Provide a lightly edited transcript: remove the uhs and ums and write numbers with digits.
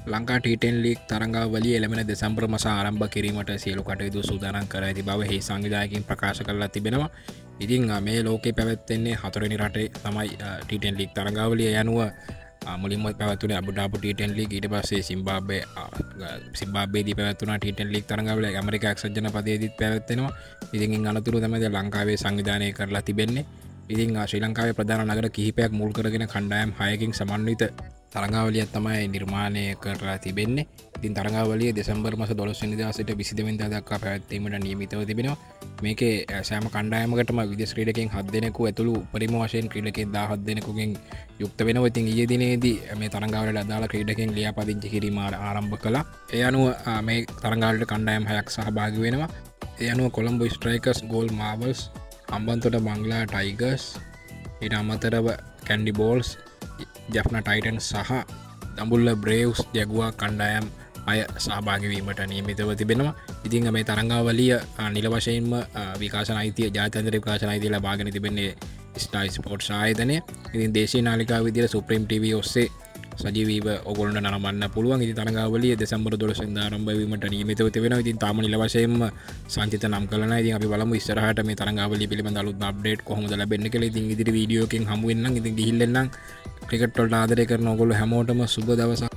Lanka T ten league තරංගාවලිය එළමෙන දෙසැම්බර් මස ආරම්භ කිරීමට සියලු කටයුතු සූදානම් කර ඇති බව හි සංවිධායකින් ප්‍රකාශ කරලා තිබෙනවා. ඉතින් මේ ලෝකේ පැවැත්වෙන්නේ හතරවෙනි රටේ තමයි ටීටෙන් ලීක් තරංගාවලිය යනුව මුලින්ම පැවැත්වුණේ අබුඩාබි ටීටෙන් ලීග් ඊට පස්සේ සිම්බාබ්වේදී පැවැත්වුණා ටීටෙන් ලීක් තරංගාවලිය ඇමරිකා එක්සත් ජනපදයේදීත් පැවැත්වෙනවා. ඉතින් ඉන් අනතුරු තමයි ලංකාවේ සංවිධානය කරලා තිබෙන්නේ. ඉතින් ශ්‍රී ලංකාවේ ප්‍රධාන නගර කිහිපයක් මුල් කරගෙන කණ්ඩායම් 6කින් සමන්විත තරංගාවලියක් තමයි නිර්මාණය කරලා තිබෙන්නේ. ඉතින් තරංගාවලිය දෙසැම්බර් මාස 12 වෙනිදා සිට 22 වෙනිදා දක්වා පැවැත්වීමට නියමිතව තිබෙනවා. මේකේ සෑම කණ්ඩායමකටම විදේශ ක්‍රීඩකයන් 7 දෙනෙකු ඇතුළු උපරිම වශයෙන් ක්‍රීඩකයන් 17 දෙනෙකුගෙන් යුක්ත වෙනවා. ඉතින් ඊයේ දිනේදී මේ තරංගාවලියට අදාළ ක්‍රීඩකයන් ලියාපදිංචි කිරීම ආරම්භ කළා. ඒ අනුව මේ තරංගාවලියට කණ්ඩායම් 6ක් සහභාගී වෙනවා. ඒ අනුව Colombo Strikers, Galle Marvels, Hambantota Bangla Tigers, ඊට අමතරව කැන්ඩි බෝල්ස්, ජැෆ්නා ටයිටන් සහ දඹුල්ල බ්‍රේව්ස් ජැගුවා කණ්ඩායම් අය සහභාගිවීමට නියමිතව තිබෙනවා. ඉතින් මේ තරංගාවලිය නිල වශයෙන්ම විකාශන අයිතිය ජාත්‍යන්තර විකාශන අයිතිය ලබාගෙන තිබෙන්නේ ස්ටාර් ස්පෝර්ට්ස් ආයතනය. ඉතින් දේශීය නාලිකාව විදිහට සුප්‍රීම් ටීවී ඔස්සේ සජීවීව ඔයගොල්ලන්ට නරඹන්න පුළුවන්. ඉතින් තරංගාවලිය දෙසැම්බර් 12 වෙනිදා ආරම්භ වීමට නියමිතව තිබෙනවා. ඉතින් තාම නිල වශයෙන්ම සංචිත නම් කළා නැහැ. ඉතින් අපි බලමු ඉස්සරහට මේ තරංගාවලිය පිළිබඳ අලුත් අප්ඩේට් කොහොමද ලැබෙන්නේ කියලා. ඉතින් ඉදිරි වීඩියෝ එකකින් හමු වෙන්නම්. ඉතින් ගිහිල්ලා නම් ක්‍රිකට් වලට ආදරය කරන ඔයගොල්ලෝ හැමෝටම සුබ දවසක්.